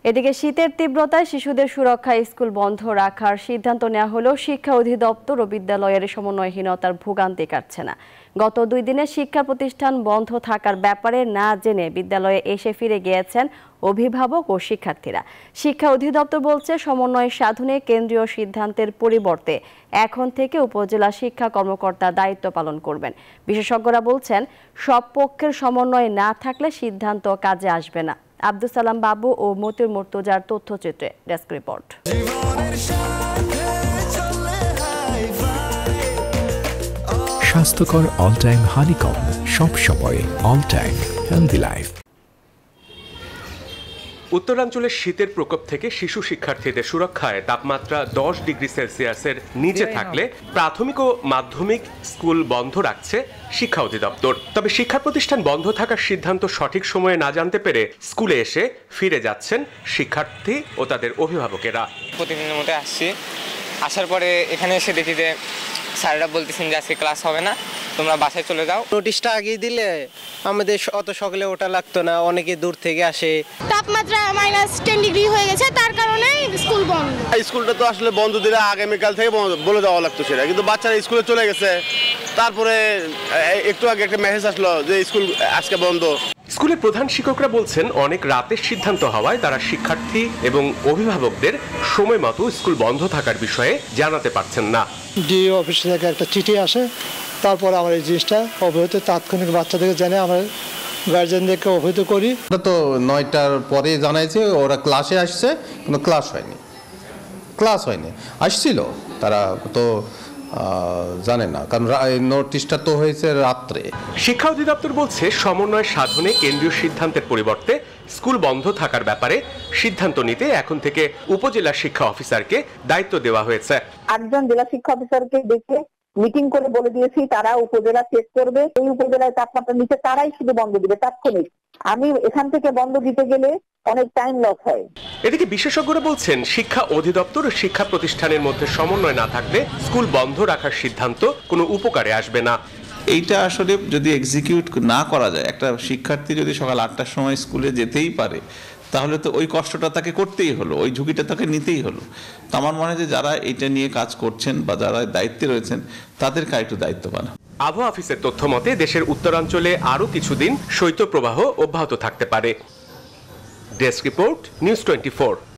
এদিকে শীতের তীব্রতায় শিশুদের সুরক্ষায় স্কুল বন্ধ রাখার সিদ্ধান্ত নেওয়া হলেও শিক্ষা অধিদপ্তর ও বিদ্যালয়ের সমন্বয়হীনতার ভোগান্তি কাটছে না। গত 2 দিনে শিক্ষা প্রতিষ্ঠান বন্ধ থাকার ব্যাপারে না জেনে বিদ্যালয়ে এসে ফিরে গিয়েছেন অভিভাবক ও শিক্ষার্থীরা। শিক্ষা অধিদপ্তর বলছে, সমন্বয় সাধনে কেন্দ্রীয় সিদ্ধান্তের পরিবর্তে এখন থেকে উপজেলা শিক্ষা কর্মকর্তা দায়িত্ব পালন করবেন। বিশেষজ্ঞরা বলছেন, সব পক্ষের সমন্বয় না থাকলে সিদ্ধান্ত কাজে আসবে না। আব্দুল সালাম বাবু ও মতিউর মুর্তজার তথ্যচিত্রে ডেস্ক রিপোর্ট। স্বাস্থ্যকর অল টাইম হানিকম, সব সময় অল টাইম হেলদি লাইফ। উত্তরাঞ্চলের শীতের প্রকোপ থেকে শিশু শিক্ষার্থীদের সুরক্ষায় তাপমাত্রা 10 ডিগ্রি সেলসিয়াসের নিচে থাকলে প্রাথমিক ও মাধ্যমিক স্কুল বন্ধ রাখছে শিক্ষা অধিদপ্তর। তবে শিক্ষা প্রতিষ্ঠান বন্ধ থাকার সিদ্ধান্ত সঠিক সময়ে না জানতে পেরে স্কুলে এসে ফিরে যাচ্ছেন শিক্ষার্থী ও তাদের অভিভাবকেরা। প্রতিদিনের মধ্যে আসছি, আসার পরে এখানে এসে দেখি যে স্যাররা বলতেছেন যে আজকে ক্লাস হবে না, তোমরা বাসায় চলে যাও। নোটিশটা আগে দিলে আমাদের অত সকালে ওটা লাগতো না, অনেকে দূর থেকে আসে। তাপমাত্রা -10 ডিগ্রি হয়ে গেছে, তার কারণে স্কুল বন্ধ। স্কুলটা তো আসলে বন্ধ দিলে আগামীকাল থেকে বলে দেওয়া লাগতো সেটা, কিন্তু বাচ্চারা স্কুলে চলে গেছে। তারপরে একটু আগে একটা মেসেজ আসলো যে স্কুল আজকে বন্ধ। স্কুলের প্রধান শিক্ষকরা বলছেন, অনেক রাতের সিদ্ধান্ত হওয়ায় তারা শিক্ষার্থী এবং অভিভাবকদের সময় মতো স্কুল বন্ধ থাকার বিষয়ে জানাতে পারছেন না। ডিও অফিস থেকে একটা চিঠি আসে, তারপর আমরা এই জিনিসটা অবহিত তাৎক্ষণিক বাচ্চাদেরকে জানিয়ে আমরা গার্জেনদেরকে অবহিত করি। তো 9টার পরে জানাইছে ওরা ক্লাসে আসছে, কিন্তু ক্লাস হয়নি। আসছিল তারা তো জানে না, কারণ নোটিশটা তো হয়েছে রাত্রে। শিক্ষা অধিদপ্তর বলছে, সমন্বয় সাধনে কেন্দ্রীয় সিদ্ধান্তের পরিবর্তে স্কুল বন্ধ থাকার ব্যাপারে সিদ্ধান্ত নিতে এখন থেকে উপজেলা শিক্ষা অফিসারকে দায়িত্ব দেওয়া হয়েছে। 8জন জেলা শিক্ষা অফিসারকে ডেকে মিটিং করে বলে দিয়েছি, তারা উপজেলা চেক করবে। এই উপজেলায় তাপমাত্রা নিচে তারাই শুধু বন্ধ দিবে তাৎক্ষণিক। আমি এখান থেকে বন্ধ দিতে গেলে অনেক টাইম লস হয়। এদিকে বিশেষজ্ঞরা বলছেন, শিক্ষা অধিদপ্তর ও শিক্ষা প্রতিষ্ঠানের মধ্যে সমন্বয় না থাকলে স্কুল বন্ধ রাখার সিদ্ধান্ত কোনো উপকারে আসবে না। এইটা আসলে যদি এক্সিকিউট না করা যায়, একটা শিক্ষার্থী যদি সকাল 8টার সময় স্কুলে যেতেই পারে, তাহলে তো ওই কষ্টটা তাকে করতেই হলো, ওই ঝুঁকিটা তাকে নিতেই হলো। তো আমার মনে হয় যে যারা এটা নিয়ে কাজ করছেন বা যারা দায়িত্বে রয়েছেন তাদেরকে একটু দায়িত্ববান। আবহাওয়া অফিসের তথ্য মতে দেশের উত্তরাঞ্চলে আরও কিছুদিন শৈত্যপ্রবাহ অব্যাহত থাকতে পারে। Desk report, news 24।